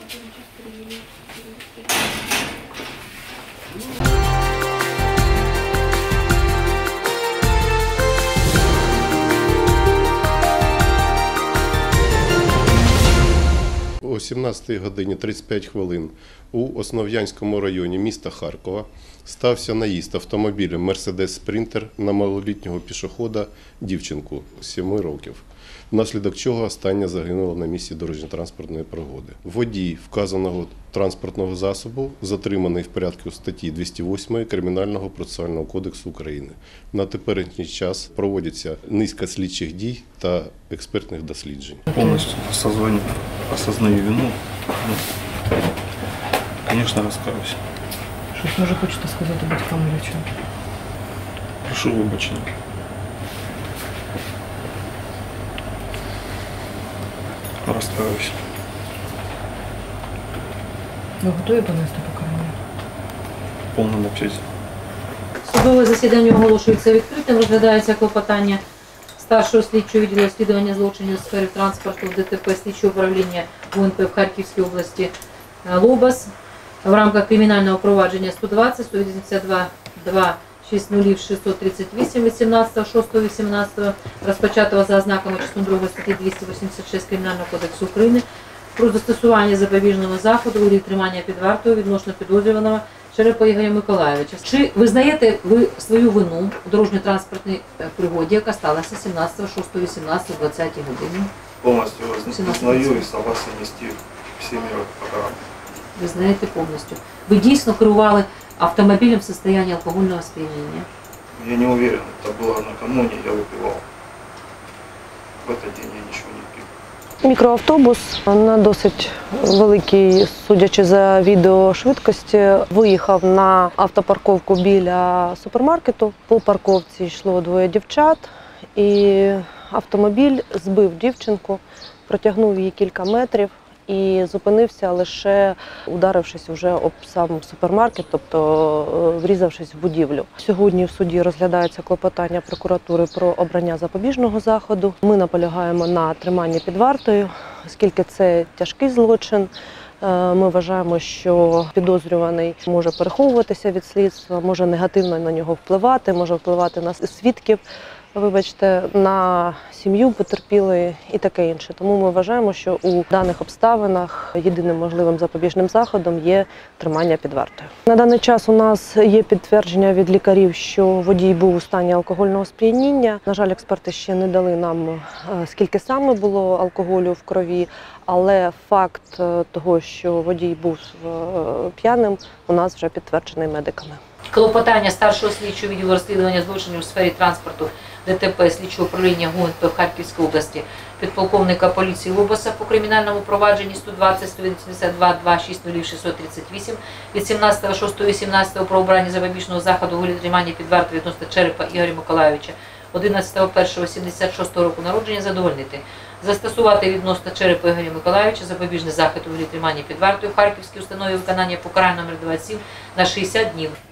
О 17 годині 35 хвилин у Основ'янському районі міста Харкова стався наїзд автомобілем «Мерседес Спринтер» на малолітнього пішохода дівчинку 7 років, внаслідок чого остання загинула на місці дорожньо-транспортної пригоди. Водій вказаного транспортного засобу затриманий в порядку статті 208 Кримінального процесуального кодексу України. На теперішній час проводяться низка слідчих дій та експертних досліджень. Повністю осознаю вину. Звісно, розкаюся. Щось може хочете сказати батькам чи що? Прошу вибачення. Розкаюся. Ви готові понести покарання? В повному обсязі. Судове засідання оголошується відкритим. Розглядається клопотання старшого слідчого відділу розслідування злочинів у сфері транспорту ДТП слідчого управління ГУНП в Харківській області Лобас в рамках кримінального провадження 120, 182, 2, 60 638 від 17.06.18 розпочатого за ознаками частини 2 статті 286 Кримінального кодексу України про застосування запобіжного заходу у тримання під вартою відносно підозрюваного Черепа Ігоря Миколайовича. Чи визнаєте ви свою вину у дорожньо-транспортній пригоді, яка сталася 17.06.18 о 20 годині? Повністю визнаю і согласен нести всі міри покарання. Ви знаєте повністю. Ви дійсно керували автомобілем в стані алкогольного сп'яніння? Я не уверен, это было накануне, я выпивал. В этот день я ничего не пил. Мікроавтобус на досить великій, судячи за відео швидкості, виїхав на автопарковку біля супермаркету. По парковці йшло двоє дівчат, і автомобіль збив дівчинку, протягнув її кілька метрів і зупинився, лише ударившись вже об сам супермаркет, тобто врізавшись в будівлю. Сьогодні в суді розглядається клопотання прокуратури про обрання запобіжного заходу. Ми наполягаємо на триманні під вартою, оскільки це тяжкий злочин. Ми вважаємо, що підозрюваний може переховуватися від слідства, може негативно на нього впливати, може впливати на свідків, на сім'ю потерпілої і таке інше. Тому ми вважаємо, що у даних обставинах єдиним можливим запобіжним заходом є тримання під вартою. На даний час у нас є підтвердження від лікарів, що водій був у стані алкогольного сп'яніння. На жаль, експерти ще не дали нам, скільки саме було алкоголю в крові, але факт того, що водій був п'яним, у нас вже підтверджений медиками. Клопотання старшого слідчого відділу розслідування злочинів у сфері транспорту ДТП слідчого управління ГУНП в Харківській області підполковника поліції Лобаса по кримінальному провадженні 120 182 2 60 638 від 17.06.18 про обрання запобіжного заходу у вигляді тримання під вартою відносно Черепа Ігоря Миколайовича 11.01.76 року народження задовольнити. Застосувати відносно Черепа Ігоря Миколайовича запобіжний захід у вигляді тримання під вартою в Харківській установі виконання покарання номер 27 на 60 днів.